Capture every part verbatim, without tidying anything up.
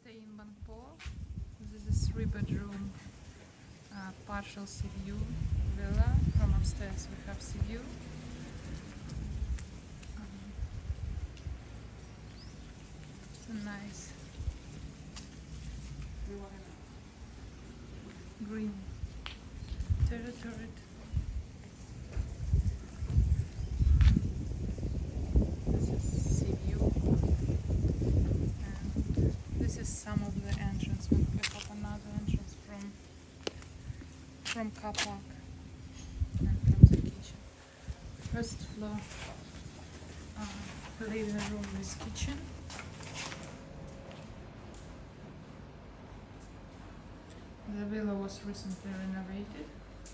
stay in Bangpor. This is three bedroom uh, partial sea view villa. From upstairs we have sea view. Um, it's a nice green territory. This is sea view, and this is some of the entrance. We have another entrance from from car park and from the kitchen. First floor, uh, living room with kitchen. The villa was recently renovated.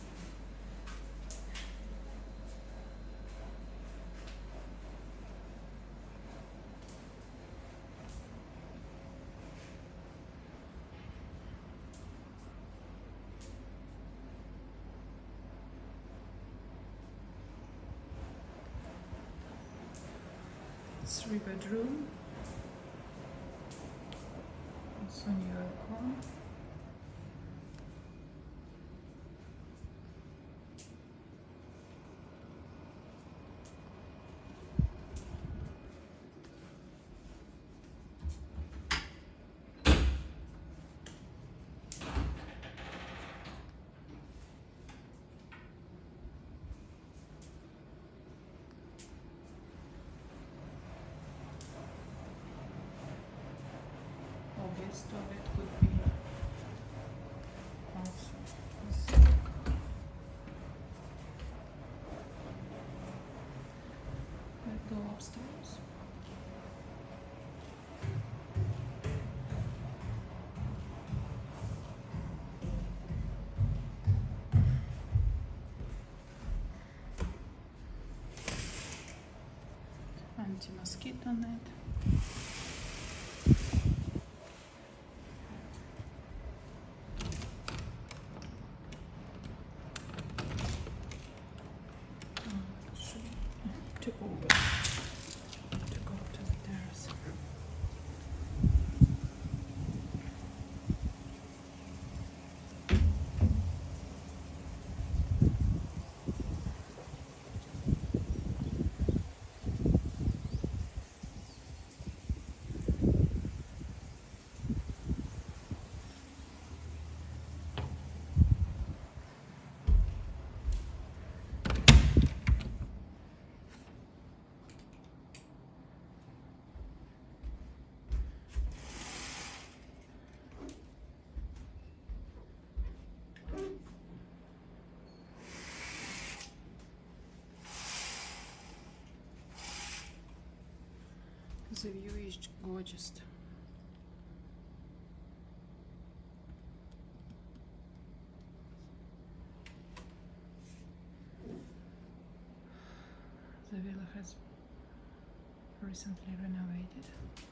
Three bedroom, also new aircon. Best of it could be also this. Let's go upstairs. Anti-mosquito net. To open to go to the terrace. The view is gorgeous. The villa has recently renovated.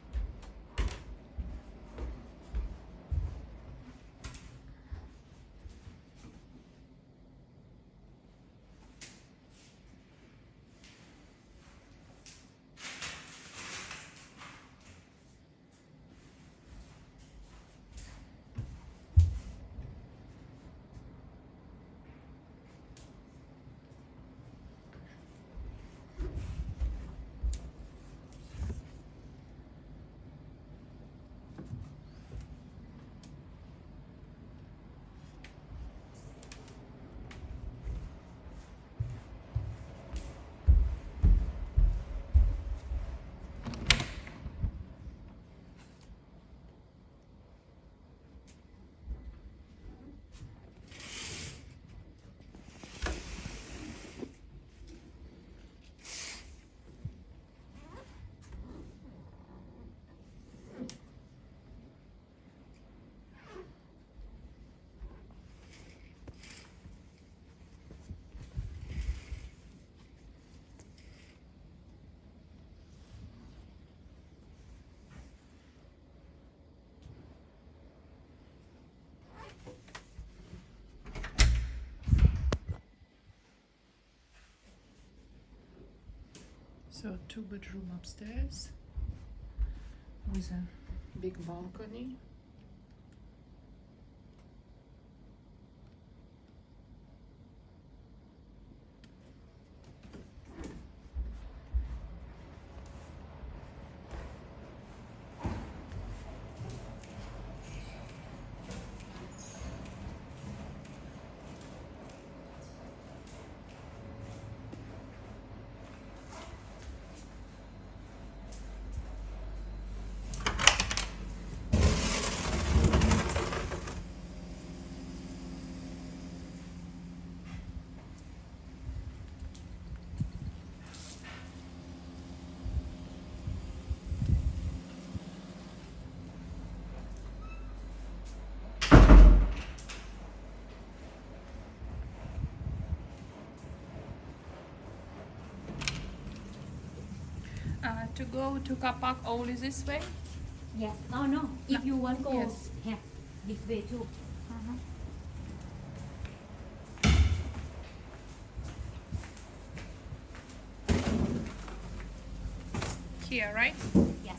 So two bedroom upstairs with a big balcony. to go to Kapak only this way? Yes. Oh no. If you want go, Yes. have this way too. Uh-huh. Here, right? Yes.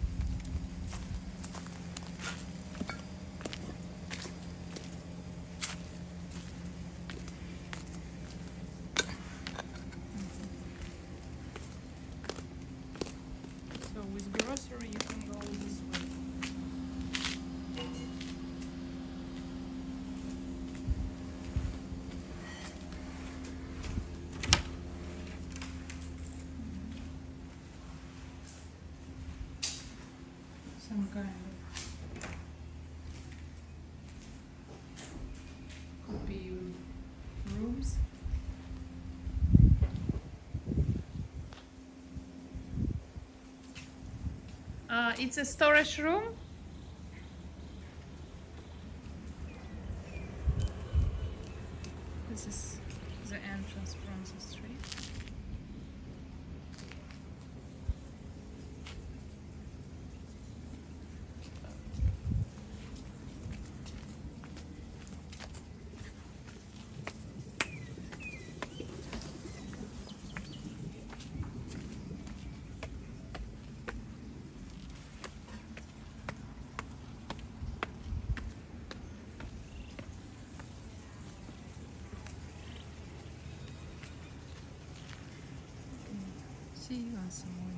So with grocery you can go this way. Some kind of could be rooms. Uh, it's a storage room. This is the entrance from the street. See you on some more.